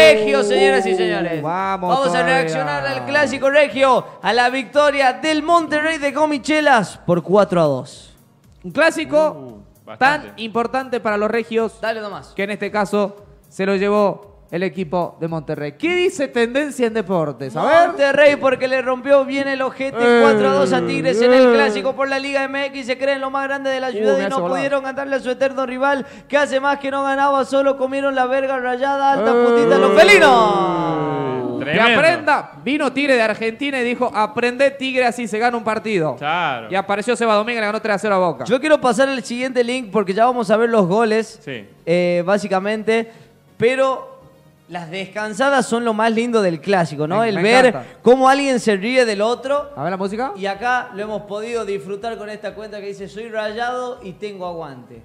regio, señoras y señores. Vamos a todavía. reaccionar al clásico regio, a la victoria del Monterrey de Gomichelas por 4-2. Un clásico tan bastante. importante para los regios Dale nomás. que en este caso se lo llevó el equipo de Monterrey. ¿Qué dice Tendencia en Deportes? A ver. Monterrey porque le rompió bien el ojete 4-2 a Tigres en el clásico por la Liga MX. Se creen lo más grande de la ciudad me y hace no volar. pudieron ganarle a su eterno rival que hace más que no ganaba, solo comieron la verga rayada, alta putita los felinos. Que Tremendo. aprenda. Vino Tigre de Argentina y dijo, aprende Tigre, así se gana un partido. Claro. Y apareció Seba Domínguez, le ganó 3-0 a Boca. Yo quiero pasar el siguiente link porque ya vamos a ver los goles, Sí. básicamente, pero las descansadas son lo más lindo del clásico, ¿no? Me El ver encanta. cómo alguien se ríe del otro. A ver la música. Y acá lo hemos podido disfrutar con esta cuenta que dice soy rayado y tengo aguante.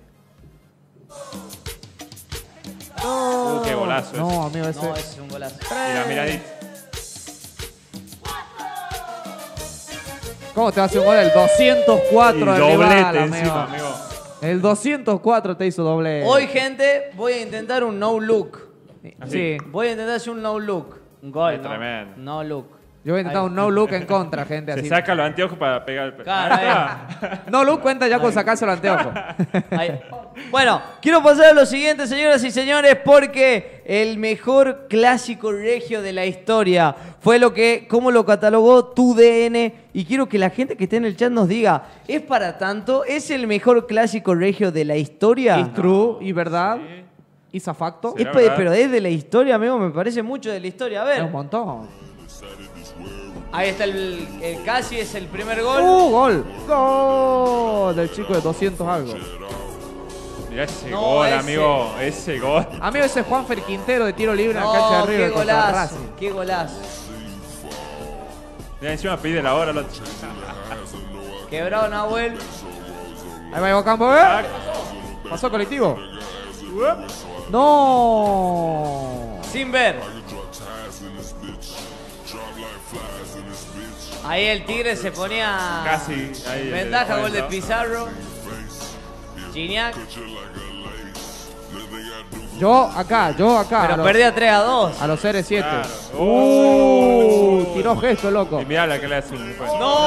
Qué golazo. No, amigo, ese. No, ese es un golazo. Mira, miradita. ¿Cómo te hace un gol? El 204 Y del doblete rival, encima, amigo. amigo. El 204 te hizo doble. Hoy, gente, voy a intentar un no look. Sí. Voy a intentar hacer un no look. Un gol, Es ¿no? tremendo. No look. Yo voy a intentar Ahí. un no look en contra, gente. Se Así. saca los anteojos para pegar el... Claro, No look cuenta ya con sacarse los anteojos. Ahí. Bueno, quiero pasar a lo siguiente, señoras y señores, porque el mejor clásico regio de la historia fue como lo catalogó tu DN. Y quiero que la gente que esté en el chat nos diga, ¿es para tanto? ¿Es el mejor clásico regio de la historia? Es true y verdad. Y facto. Sí. Es ¿verdad? pero es de la historia, amigo, me parece mucho de la historia. A Es un ver, montón. ahí está el casi es el primer gol. Gol. Gol del chico de 200 algo. Mirá ese No, gol, ese. amigo. Ese gol. Amigo, ese es Juanfer Quintero de tiro libre en la cancha de No, River qué contra golazo, Racing. qué golazo. Mira, encima pide la hora al otro. Quebrado Nahuel. Ahí va Campo, ¿eh? Pasó colectivo. No. Sin ver. Ahí el Tigre se ponía Casi ahí. ventaja, gol de ¿no? Pizarro. Gignac, Yo acá. pero perdía 3-2. A los CR7. Claro. Tiró gesto, loco. Y mirá la que le hace un...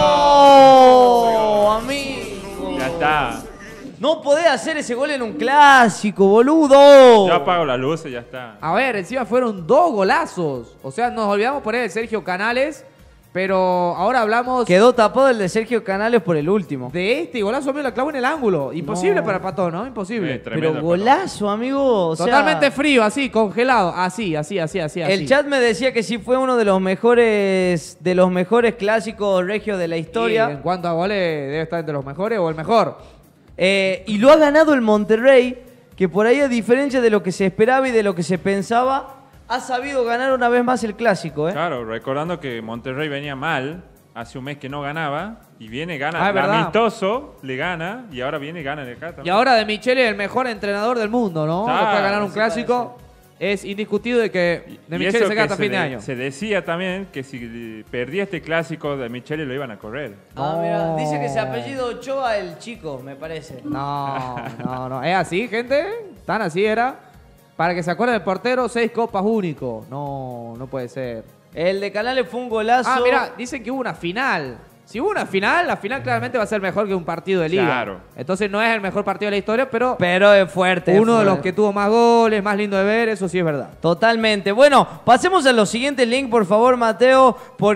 ¡No! Amigo. Ya está. No podés hacer ese gol en un clásico, boludo. Yo apago la luz y ya está. A ver, encima fueron 2 golazos. O sea, nos olvidamos poner el Sergio Canales, pero ahora hablamos Quedó tapado el de Sergio Canales por el último. de este golazo. Me lo clavó en el ángulo. Imposible No. para el Patón, ¿no? Imposible. Tremendo Pero golazo, amigo. O sea, Totalmente frío, así, congelado. Así. el chat me decía que sí fue uno de los mejores clásicos regios de la Y historia. en cuanto a goles, debe estar entre los mejores o el mejor. Y lo ha ganado el Monterrey, que por ahí, a diferencia de lo que se esperaba y de lo que se pensaba, ha sabido ganar una vez más el clásico, ¿eh? Claro, recordando que Monterrey venía mal, hace un mes que no ganaba, y viene, gana, es verdad. amistoso, le gana, y ahora viene y gana de acá también. Y ahora de Michele, el mejor entrenador del mundo, ¿no? Claro, Después de ganar un sí, clásico, es indiscutible de que de Y Michele eso se queda que hasta fin de año. Se decía también que si perdía este clásico de Michele lo iban a correr. Ah, mira, No. dice que se apellido Ochoa el chico, me parece. No. ¿Es así, gente? ¿Tan así era? Para que se acuerden del portero, 6 copas único. No puede ser. El de Canales fue un golazo. Ah, mira, dicen que hubo una final. Si hubo una final, la final claramente va a ser mejor que un partido de liga. Claro. Entonces no es el mejor partido de la historia, pero Pero es fuerte. uno de fuerte. los que tuvo más goles, más lindo de ver, eso sí es verdad. Totalmente. Bueno, pasemos a los siguientes links, por favor, Mateo,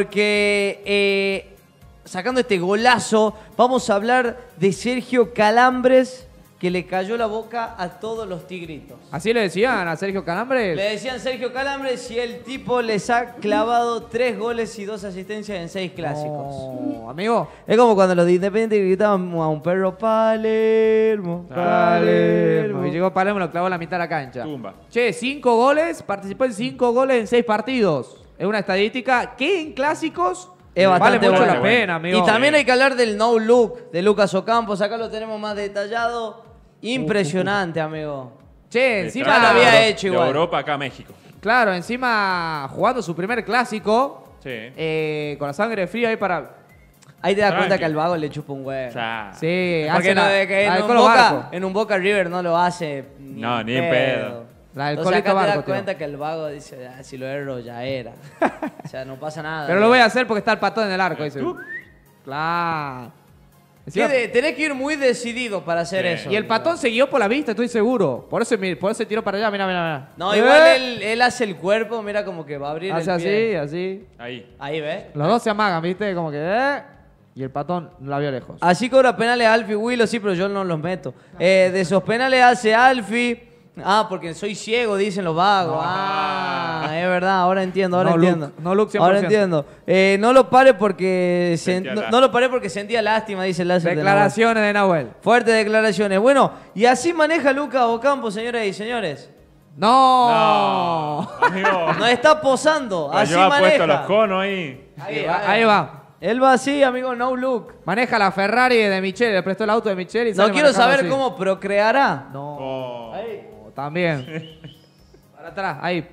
porque sacando este golazo, vamos a hablar de Sergio Calambres, que le cayó la boca a todos los tigritos. Así le decían a Sergio Calambres. Le decían Sergio Calambres y el tipo les ha clavado 3 goles y 2 asistencias en 6 clásicos. No, amigo. Es como cuando los de Independiente gritaban a un perro Palermo, Palermo. Y llegó Palermo y lo clavó a la mitad de la cancha. Tumba. Che, 5 goles, participó en 5 goles en 6 partidos. Es una estadística que en clásicos Es bastante vale mucho bueno. la pena, amigo. Y también hay que hablar del no look de Lucas Ocampos. Acá lo tenemos más detallado. Impresionante, amigo. Che, encima Ya lo había De hecho igual. Europa acá a México. Claro, encima jugando su primer clásico, Sí. con la sangre fría ahí para... Ahí te das Tranqui. cuenta que al vago le chupa un huevo. Ya. Sí, Porque hace no, la- de que la en del un Colo Boca, Barco. en un Boca River no lo hace ni No, en ni en pedo. La del Entonces colito acá te barco, das tío. cuenta que el vago dice, "Ah, si lo erro ya era". O sea, no pasa nada. Pero lo voy a hacer porque está el patón en el arco, dice. Claro. Encima- Tenés que ir muy decidido para hacer Sí. eso. y el patón se guió por la vista, estoy seguro. Por eso tiró para allá, mira, mira, mira. No, igual él hace el cuerpo, mira como que va a abrir Hace el pie. así. Ahí. Ahí, ¿ves? Los dos se amagan, ¿viste? Como que... y el patón la vio lejos. Así cobra penales Alfie Willow, sí, pero yo no los meto. De esos penales hace Alfie. Ah, porque soy ciego, dicen los vagos. Ah, es verdad, ahora entiendo, ahora No, entiendo. Luke, no, Luke, 100%. Ahora entiendo. No lo pare porque Sentía no lo paré porque sentía lástima, dice el láser de Nahuel. Declaraciones de Nahuel. Fuertes declaraciones. Bueno, y así maneja Lucas Ocampo, señoras y señores. ¡No! Amigo. Nos está posando, así Yo ha puesto los maneja. conos ahí. Ahí va. Él va así, amigo, no look. Maneja la Ferrari de Michele, le prestó el auto de Michele y No sale quiero manejando saber así. cómo procreará. No, Oh. también. Para atrás, ahí.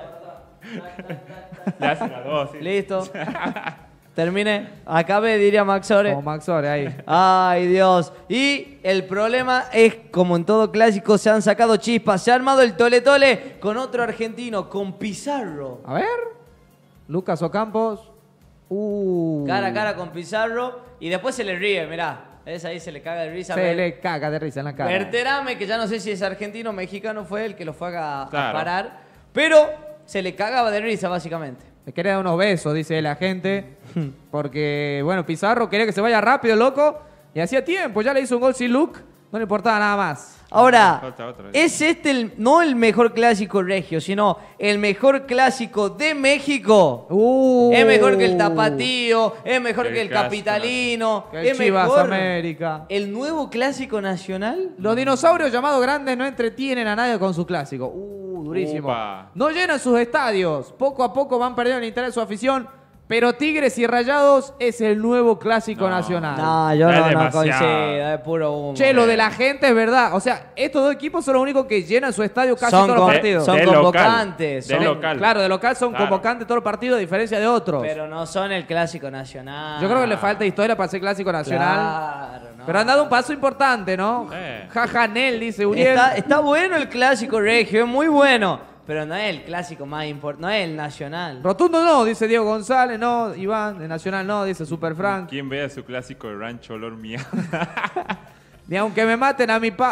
Le hacen a dos. ¿sí? Listo. Termine. Acabe, diría Max Ore. Como Max Ore, ahí. Ay, Dios. Y el problema es, como en todo clásico, se han sacado chispas. Se ha armado el tole-tole con otro argentino, con Pizarro. A ver. Lucas Ocampos. Cara a cara con Pizarro. Y después se le ríe, mirá. Es ahí, se le caga de risa. Se le caga de risa en la cara. Berterame, que ya no sé si es argentino o mexicano, fue el que lo fue a Claro. parar. Pero se le cagaba de risa, básicamente. Le quería dar unos besos, dice la gente. Porque, bueno, Pizarro quería que se vaya rápido, loco. Y hacía tiempo, ya le hizo un gol sin look. No le importaba nada más. Ahora, Falta otro. ¿es este no el mejor clásico regio, sino el mejor clásico de México? Es mejor que el Tapatío, es mejor El que el clásico Capitalino, Que el es Chivas mejor América. el nuevo clásico nacional. Los dinosaurios llamados grandes no entretienen a nadie con su clásico. Durísimo. Upa. No llenan sus estadios. Poco a poco van perdiendo el interés de su afición. Pero Tigres y Rayados es el nuevo clásico No. nacional. No, yo Es no demasiado. coincido, es puro humo. Che, lo de la gente es verdad. O sea, estos dos equipos son los únicos que llenan su estadio casi Son todos los con- partidos. son De local. convocantes, De son- local. Claro, de local son Claro. convocantes todos los partidos a diferencia de otros. Pero no son el clásico nacional. Yo creo que le falta historia para ser clásico nacional. Claro, no. Pero han dado un paso importante, ¿no? Jaja, Nel, dice Uriel. Está bueno el clásico regio, es muy bueno. Pero no es el clásico más importante, no es el nacional. Rotundo no, dice Diego González, no, Iván, de Nacional no, dice Super Frank. ¿Quién vea su clásico de rancho olor mía? Ni aunque me maten a mi pa...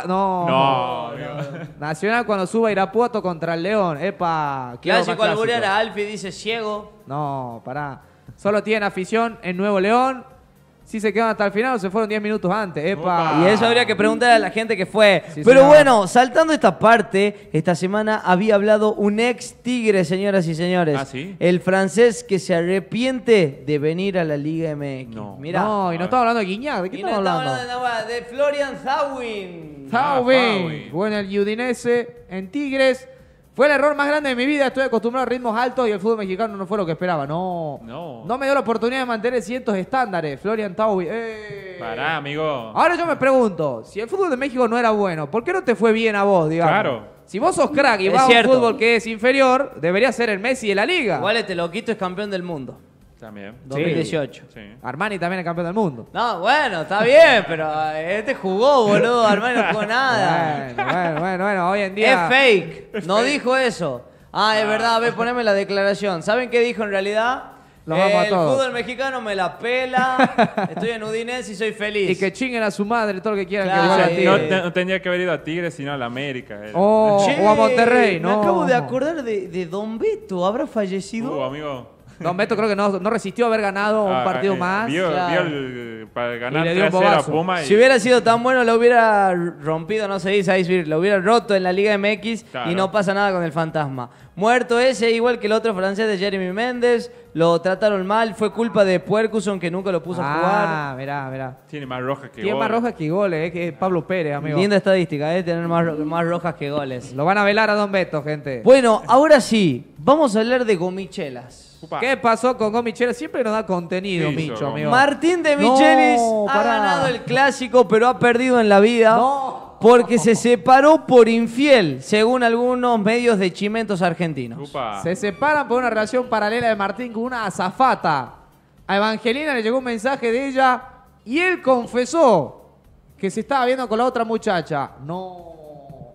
No, amigo. Nacional cuando suba Irapuato contra el León. Epa, quiero Clásico más alburear clásico. a Alfie dice ciego. No, pará. Solo tienen afición en Nuevo León. Si se quedan hasta el final o se fueron 10 minutos antes. Epa. Y eso habría que preguntar a la gente que fue. Sí, Pero señor. bueno, saltando esta parte, esta semana había hablado un ex Tigre, señoras y señores. ¿Ah, sí? El francés que se arrepiente de venir a la Liga MX. No. Mirá. No, y no estamos hablando de Guiñac. ¿De qué Y no estamos estamos hablando? hablando de nada más, de Florian Zawin. Zaubin. Zaubin. Bueno, el Udinese en Tigres. Fue el error más grande de mi vida. Estoy acostumbrado a ritmos altos y el fútbol mexicano no fue lo que esperaba. No. No. No me dio la oportunidad de mantener ciertos estándares. Florian Thauvin. Pará, amigo. Ahora yo me pregunto, si el fútbol de México no era bueno, ¿por qué no te fue bien a vos, digamos? Claro. Si vos sos crack y Es vas a un cierto. fútbol que es inferior, debería ser el Messi de la liga. Igual este loquito es campeón del mundo. También. 2018. Sí. Armani también es campeón del mundo. No, bueno, está bien, pero este jugó, boludo. Armani no jugó nada. Bueno, hoy en día... Es fake. No dijo eso. Ah, es verdad. A ver, poneme la declaración. ¿Saben qué dijo en realidad? Lo vamos a El todos. fútbol mexicano me la pela. Estoy en Udinese y soy feliz. Y que chinguen a su madre todo lo que quieran. Claro, que No, le sí. digan. no tendría que haber ido a Tigres, sino a la América. Él. Che, O a Monterrey, ¿no? Me acabo de acordar de Don Beto. ¿Habrá fallecido? Amigo. Don Beto creo que no resistió a haber ganado un partido más. Vio, Claro. para ganar Y le dio un 3-0 a bobazo. Puma. Si hubiera sido tan bueno, lo hubiera rompido, no se dice ahí, lo hubiera roto en la Liga MX Claro. y no pasa nada con el fantasma. Muerto ese, igual que el otro francés de Jeremy Méndez, lo trataron mal, fue culpa de Puercuson que nunca lo puso a jugar. Mirá. Tiene más rojas que Tiene más goles. rojas que goles, que Pablo Pérez, amigo. Linda estadística, tener más rojas que goles. Lo van a velar a Don Beto, gente. Bueno, ahora sí, vamos a hablar de gomichelas. Upa. ¿Qué pasó con Gomichela? Siempre nos da contenido, ¿Qué hizo, Micho, Gomi? amigo. Martín de No, Michelis ha pará. ganado el clásico, pero ha perdido en la vida. No. Porque se separó por infiel, según algunos medios de chimentos argentinos. Upa. Se separan por una relación paralela de Martín con una azafata. A Evangelina le llegó un mensaje de ella y él confesó que se estaba viendo con la otra muchacha. No.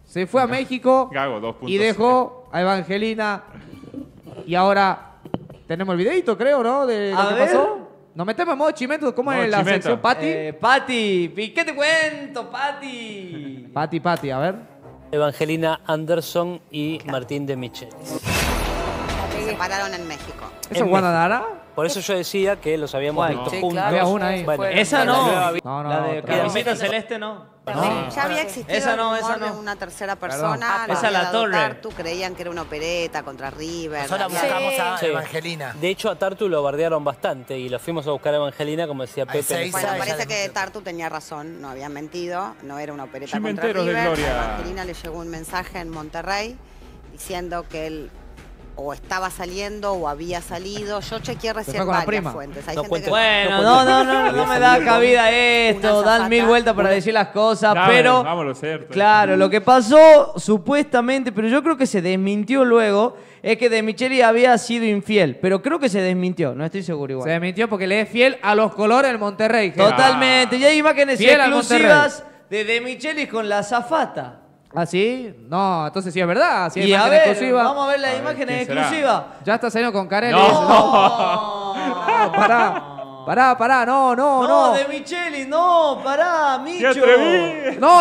Se fue a México Gago 2.0. y dejó a Evangelina. Y ahora tenemos el videito, creo, ¿no? De lo A que ver. pasó. Nos metemos en modo chimeto. ¿Cómo Modo es la chimeto. sección, Pati? Pati, ¿y qué te cuento, Pati? Pati, a ver. Evangelina Anderson y Martín de Michelis. Se separaron en México. ¿Eso es Wanda Nara? Por eso yo decía que los habíamos ¿Cuál? visto Sí, juntos. claro. Había una ahí. Bueno, Esa la no. nueva vi- No, La de otra. Camiseta Celeste no. Ya había existido Esa no, el rumor esa no. de una tercera Perdón. persona. Esa había la dado Torre. Tartu, creían que era una opereta contra River. Nosotros había- buscamos a Sí. Evangelina. De hecho, a Tartu lo bardearon bastante y lo fuimos a buscar a Evangelina, como decía Hay Pepe. seis. Bueno, Esa parece ya que la- Tartu tenía razón, no había mentido, no era una opereta contra Chimenteros de River. gloria. A Evangelina le llegó un mensaje en Monterrey diciendo que él o estaba saliendo o había salido. Yo chequeé fue recién con la varias prima. fuentes. Hay No gente cuente. que... Bueno, No, no me da cabida esto, Una dan mil azafata. vueltas para decir las cosas, Dame, pero vámonos, cierto. claro, lo que pasó supuestamente, pero yo creo que se desmintió luego, es que De Micheli había sido infiel, pero creo que se desmintió, no estoy seguro igual. Se desmintió porque le es fiel a los colores del Monterrey. gente. Totalmente, y hay imágenes Fiel al exclusivas de Micheli con la azafata. ¿Ah, sí? No, entonces sí es verdad. Sí hay Y a imagen ver, exclusiva. vamos a ver las A ver, imágenes ¿quién será? exclusivas. Ya está saliendo con Carelli. No. Pará, no. No, De Micheli, no, pará, ¡Qué Micho. atreví! No.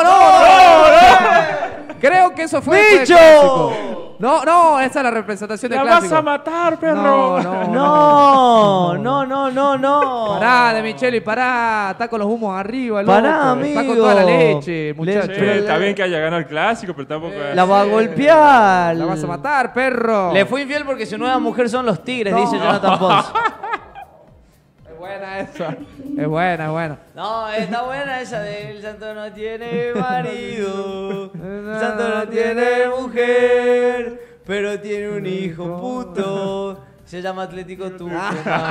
Creo que eso fue después ¡Micho! del clásico. No, esa es la representación del ¡La clásico. vas a matar, perro! No. Pará, De Micheli, pará. Está con los humos arriba, loco. Pará, Está con amigo. toda la leche, muchacho. Che, está bien que haya ganado el clásico, pero tampoco... La va a golpear. La vas a matar, perro. Le fue infiel porque su nueva mujer son los Tigres, dice Jonathan Pons. Es buena esa. Es buena. No, está buena esa de El santo no tiene marido, el santo no tiene mujer, pero tiene un hijo puto. Se llama Atlético Tucumán.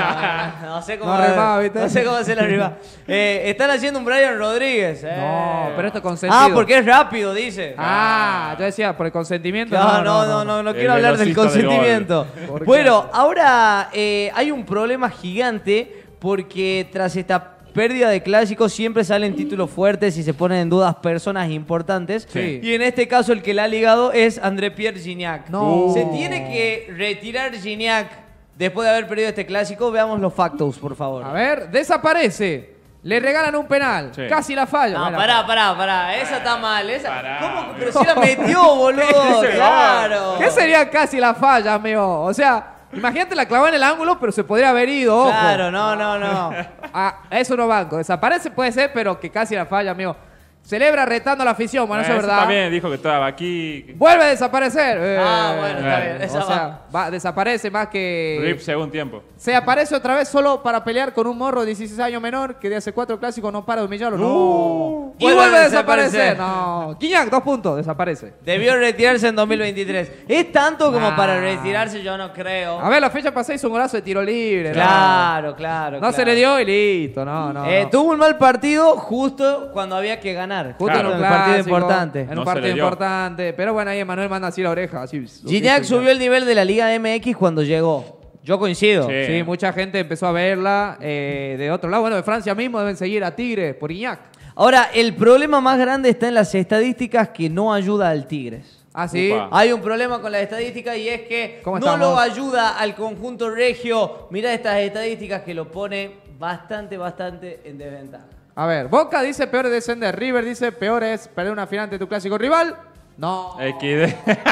No sé cómo, No rimaba, ¿viste? no sé cómo hacer la rima. Están haciendo un Brian Rodríguez. No, pero esto es consentido. Ah, porque es rápido, dice. Yo decía, por el consentimiento. No quiero El hablar del velocista del consentimiento. ¿Por qué? Bueno, ahora hay un problema gigante porque tras esta pérdida de clásicos siempre salen títulos fuertes y se ponen en dudas personas importantes. Sí. Y en este caso el que la ha ligado es André-Pierre Gignac. No. Se tiene que retirar Gignac después de haber perdido este clásico. Veamos los factos, por favor. A ver, desaparece. Le regalan un penal. Sí. Casi la falla. No, Mira. pará. Esa está mal. Esa. Pará. ¿Cómo? Pero si la metió, boludo. Ese Claro. ¿Qué sería casi la falla, amigo? O sea, imagínate la clavó en el ángulo, pero se podría haber ido. Ojo. Claro, no. Eso no banco. Desaparece puede ser, pero que casi la falla, amigo. Celebra retando a la afición, bueno, eso es verdad. También dijo que estaba aquí. Vuelve a desaparecer. Bueno, está bien. O Esa sea, desaparece más que... RIP según tiempo. Se aparece otra vez solo para pelear con un morro de 16 años menor que de hace 4 clásicos no para de humillarlo. No. Y vuelve a desaparecer. No. Guiñac, 2 puntos, desaparece. Debió retirarse en 2023. ¿Es tanto como para retirarse? Yo no creo. A ver, la fecha pasada hizo un golazo de tiro libre. Claro. No se le dio y listo. No. Tuvo un mal partido justo cuando había que ganar. Justo Claro. en un clásico, partido importante. En No un se partido le dio. importante. Pero bueno, ahí Emanuel manda así la oreja. Así, Gignac subió el nivel de la Liga MX cuando llegó. Yo coincido. Sí. Sí, mucha gente empezó a verla de otro lado. Bueno, de Francia mismo deben seguir a Tigres por Iñak. Ahora, el problema más grande está en las estadísticas que no ayuda al Tigres. Ah, sí. Upa. Hay un problema con las estadísticas y es que ¿Cómo no estamos? lo ayuda al conjunto regio. Mirá estas estadísticas que lo pone bastante en desventaja. A ver, Boca dice peor es descender. River dice peor es perder una final ante tu clásico rival. No. XD.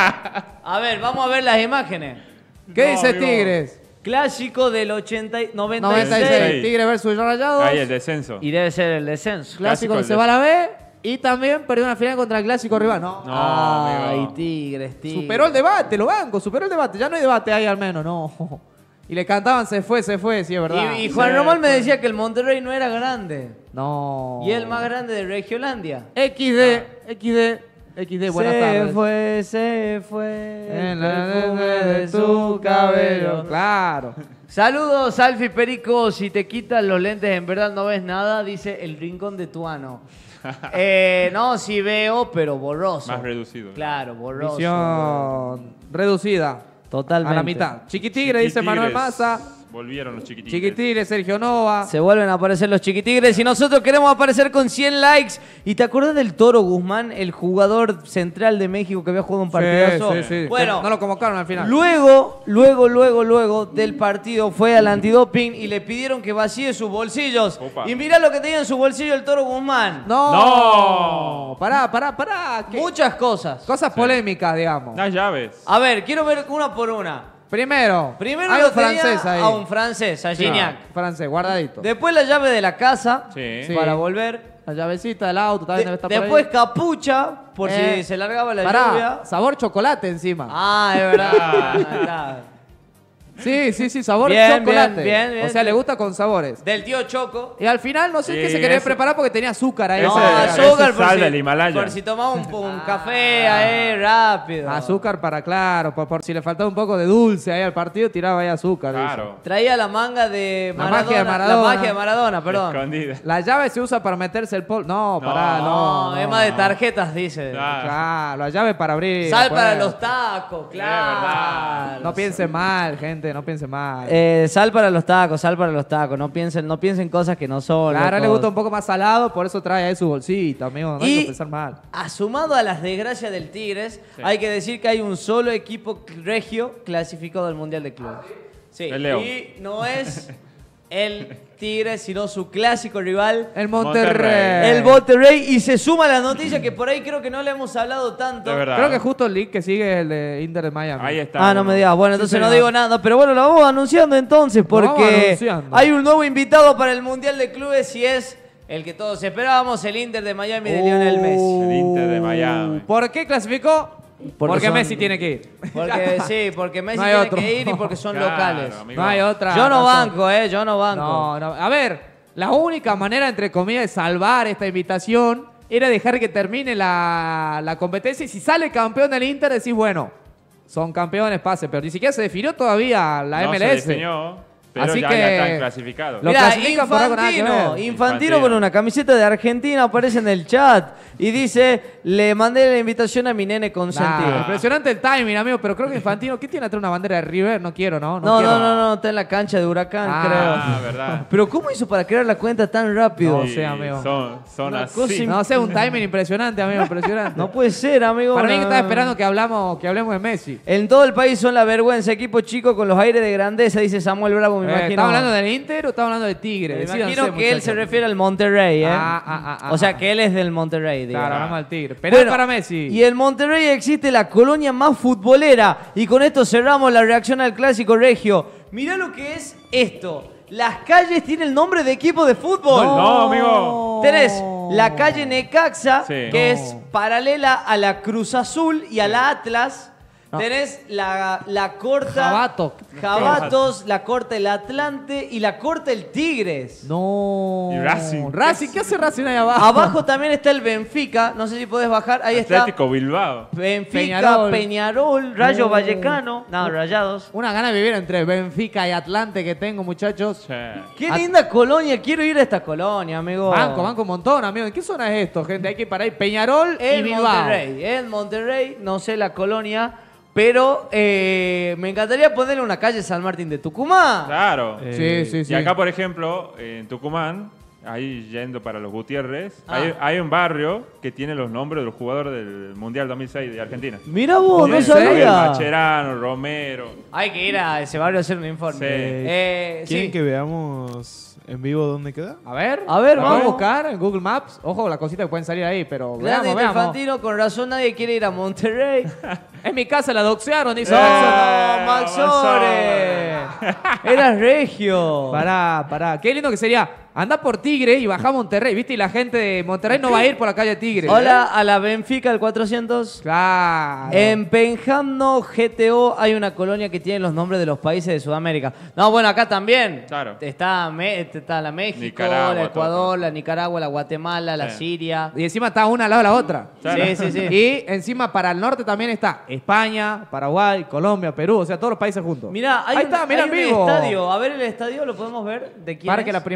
A ver, vamos a ver las imágenes. ¿Qué No, dice amigo. Tigres? Clásico del 96. 96. Tigres versus Rayados. Ahí el descenso. Y debe ser el descenso. Clásico Clásico que del se va a la B. Y también perdió una final contra el clásico rival. No. No, Ay, amigo. Tigres. Superó el debate, lo banco, superó el debate. Ya no hay debate ahí al menos, no. Y le cantaban se fue, sí es verdad. Y Juan Román me decía que el Monterrey no era grande. No. Y el más grande de Regiolandia. XD, buenas tardes. Se fue. En la perfume de su cabello. Claro. Saludos, Alfi Perico. Si te quitas los lentes, en verdad no ves nada, dice el rincón de Tuano. No, sí veo, pero borroso. Más reducido. Claro, borroso. Visión reducida. Totalmente. A la mitad. Chiquitigre, dice Chiquitigres. Manuel Maza. Volvieron los chiquititos. Chiquitigres, Sergio Nova. Se vuelven a aparecer los chiquitigres y nosotros queremos aparecer con 100 likes. ¿Y te acordás del Toro Guzmán, el jugador central de México que había jugado un partidazo? Sí. Bueno, No lo convocaron al final. luego del partido fue al antidoping y le pidieron que vacíe sus bolsillos. Opa. Y mirá lo que tenía en su bolsillo el Toro Guzmán. No. Pará. ¿Qué? Muchas cosas. Cosas polémicas, digamos. Las llaves. A ver, quiero ver una por una. Primero Primero hay lo un francés tenía ahí. a un francés, a Gignac. Francés, guardadito. Después la llave de la casa Sí. para volver. La llavecita del auto también debe estar por Después ahí. capucha, por si se largaba la Pará, lluvia. sabor chocolate encima. Ah, es verdad. Sí, sabor Bien, chocolate. bien, o sea, le gusta con sabores. Del tío Choco. Y al final no sé Sí, qué se quería ese- preparar porque tenía azúcar ahí. No, Ese- azúcar ese sal del Himalaya. por si tomaba un café ahí rápido. Azúcar para, claro, por si le faltaba un poco de dulce ahí al partido, tiraba ahí azúcar. Claro. Traía la manga de La Maradona. magia de Maradona. La magia de Maradona, perdón. Escondida. La llave se usa para meterse el polvo. No, pará, no. Es más de tarjetas, dice. Claro. La llave para abrir. Sal pues. para los tacos, claro. verdad. No piensen mal, gente, no piensen mal. Sal para los tacos. No piensen cosas que no son. Claro, a él le locos. gusta un poco más salado, por eso trae ahí su bolsita, amigo. No hay que pensar mal. Asumado a las desgracias del Tigres, hay que decir que hay un solo equipo regio clasificado al Mundial de Clubes. Sí. El León. Y no es el Tigres, sino su clásico rival, El Monterrey. Monterrey. el Monterrey. Y se suma a las noticias que por ahí creo que no le hemos hablado tanto. De verdad. Creo que justo el link que sigue es el de Inter de Miami. Ahí está. Ah, no me digas. Bueno, entonces no señor. digo nada. Pero bueno, lo vamos anunciando entonces vamos porque anunciando. hay un nuevo invitado para el Mundial de Clubes y es el que todos esperábamos, el Inter de Miami de Lionel Messi. El Inter de Miami. ¿Por qué clasificó? Porque son- Messi tiene que ir. Porque Messi No hay tiene otro. que ir y porque son Claro, locales. amigo. No hay otra. Yo no razón. banco, yo no banco. No. A ver, la única manera, entre comillas, de salvar esta invitación era dejar que termine la competencia y si sale campeón del Inter decís, bueno, son campeones, pase, pero ni siquiera se definió todavía la No MLS. se definió, pero Así ya que- están clasificados. Lo Mira, clasifican, pero no con nada que ver. Infantino con una camiseta de Argentina aparece en el chat y dice, le mandé la invitación a mi nene consentido. Nah, impresionante el timing, amigo, pero creo que Infantino, ¿qué tiene atrás una bandera de River? No quiero, ¿no? No, quiero. no, está en la cancha de Huracán, Ah, creo. verdad. Pero ¿cómo hizo para crear la cuenta tan rápido? No sé, amigo. Son Una así. cosa No sé, un timing impresionante, amigo, impresionante. No puede ser, amigo. Para mí que no. estaba esperando que hablemos de Messi. En todo el país son la vergüenza, equipo chico con los aires de grandeza, dice Samuel Bravo, me imagino. ¿Estamos hablando del Inter o estamos hablando de Tigre? Me Decídanse, imagino que él se muchachos. refiere al Monterrey, ¿eh? O O sea, que él es del Monterrey, digo. Claro, hablamos del Tigre. Penal Bueno, para Messi. Y en Monterrey existe la colonia más futbolera. Y con esto cerramos la reacción al clásico regio. Mirá lo que es esto. Las calles tienen el nombre de equipo de fútbol. No, amigo. Tenés la calle Necaxa, Sí. que es paralela a la Cruz Azul y a la Atlas. No. Tenés la corta... Jabatos, la corta el Atlante y la corta el Tigres. No. Y Racing. Racing, ¿qué hace Racing ahí abajo? Abajo también está el Benfica. No sé si podés bajar. Ahí Atlético Bilbao. está Benfica, Peñarol. Peñarol, Rayo No. Vallecano. No, Rayados. Una gana de vivir entre Benfica y Atlante que tengo, muchachos. Che. Qué linda colonia. Quiero ir a esta colonia, amigo. Banco un montón, amigo. ¿En qué zona es esto, gente? Hay que ir para ahí. Peñarol y En Bilbao. Monterrey. En Monterrey, no sé la colonia. Pero me encantaría ponerle una calle San Martín de Tucumán. Claro. Sí. Y acá, por ejemplo, en Tucumán, ahí yendo para los Gutiérrez, Ah. hay un barrio que tiene los nombres de los jugadores del Mundial 2006 de Argentina. Mira vos, no Tiene sabía. Macherano, Romero. Hay que ir a ese barrio a hacer un informe. Sí. Sí. ¿Quieren que veamos en vivo dónde queda? A ver, A ver, vamos a vamos. buscar en Google Maps. Ojo, las cositas que pueden salir ahí, pero Grande veamos. Infantino, con razón nadie quiere ir a Monterrey. En mi casa la doxearon, dice ¡No, Maxon. Maxore! Eras regio. Pará. Qué lindo que sería. Anda por Tigre y baja a Monterrey, ¿viste? Y la gente de Monterrey no va a ir por la calle Tigre. Hola a la Benfica, el 400. Claro. En Penjamno, GTO, hay una colonia que tiene los nombres de los países de Sudamérica. No, bueno, acá también. Claro. Está la México, Nicaragua, la Ecuador, todo. la Nicaragua, la Guatemala, la Sí. Siria. Y encima está una al lado de la otra. Claro. Sí. Y encima para el norte también está España, Paraguay, Colombia, Perú, o sea, todos los países juntos. Mirá, hay Ahí está, mirá un en vivo. estadio. A ver el estadio, ¿lo podemos ver? ¿De quién Parque es? La Primavera,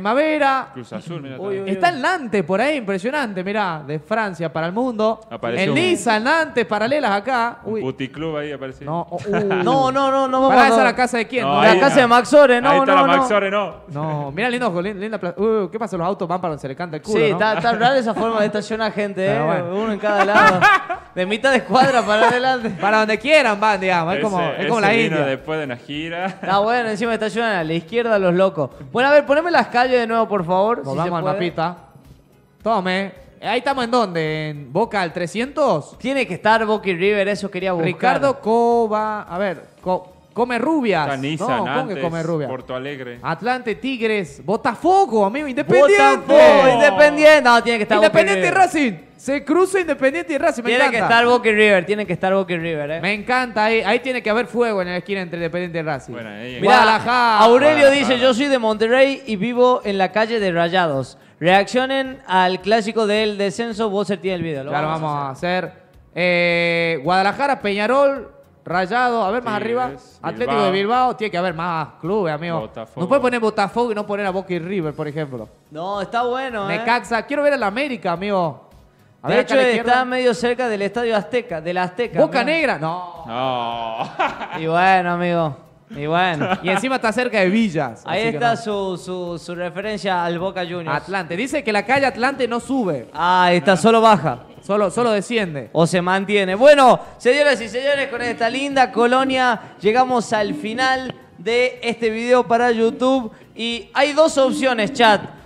ahora Cruz Azul, mira. Uy, uy. está el Nantes por ahí, impresionante, mirá, de Francia para el mundo. Apareció El un- Niza, el Nantes, paralelas acá. Un Uy, puticlub ahí apareció. no, No, vamos Pará, a... esa es la casa de quién, No, ¿no? La ahí- casa de Max Ore, no, ahí está no, la no. Max Ore, no. No, mira linda plaza. ¿Qué pasa? Los autos van para donde se le canta el culo, Sí, ¿no? está rara esa forma de estacionar gente, Pero bueno. Uno en cada lado. De mitad de escuadra para adelante. Para donde quieran van, digamos. Es como la vino India. después de una gira. Está bueno, encima estacionan a la izquierda los locos. Bueno, a ver, poneme las calles de nuevo, por favor. si se Volvamos al puede. mapita. Tome. Ahí estamos en dónde? ¿En Boca al 300? Tiene que estar Boca y River, eso quería buscar. Ricardo Cova. A ver, Come Rubias. Está Niza, No, ¿cómo que Nantes, Come Rubias? Porto Alegre. Atlante, Tigres, Botafogo, amigo, Independiente. Botafogo, Independiente. No, tiene que estar Independiente y Boca y River. Racing. Se cruza Independiente y Racing. Me Tiene encanta. que estar Boca y River, tiene que estar Boca y River, Me encanta. Ahí tiene que haber fuego en la esquina entre Independiente y Racing. Bueno, ahí- Mirá, Guadalajara. Aurelio dice, Guadalajara. yo soy de Monterrey y vivo en la calle de Rayados. Reaccionen al clásico del descenso. Bowser tiene el video. Ya lo vamos a hacer. Guadalajara, Peñarol, Rayado. A ver, más Tigres, arriba. Atlético Bilbao. de Bilbao. Tiene que haber más clubes, amigo. Botafogo. No puede poner Botafogo y no poner a Boca y River, por ejemplo. No, está bueno, Necaxa. Quiero ver a la América, amigo. A De ver, acá hecho, a la izquierda. está medio cerca del Estadio Azteca, de la Azteca. Boca amigo. Negra. No. No. Y bueno, amigo. Y bueno. Y encima está cerca de Villas. Ahí así que está no. su referencia al Boca Juniors. Atlante. Dice que la calle Atlante no sube. Ah, ahí está, solo baja. Solo desciende. O se mantiene. Bueno, señoras y señores, con esta linda colonia llegamos al final de este video para YouTube. Y hay dos opciones, chat.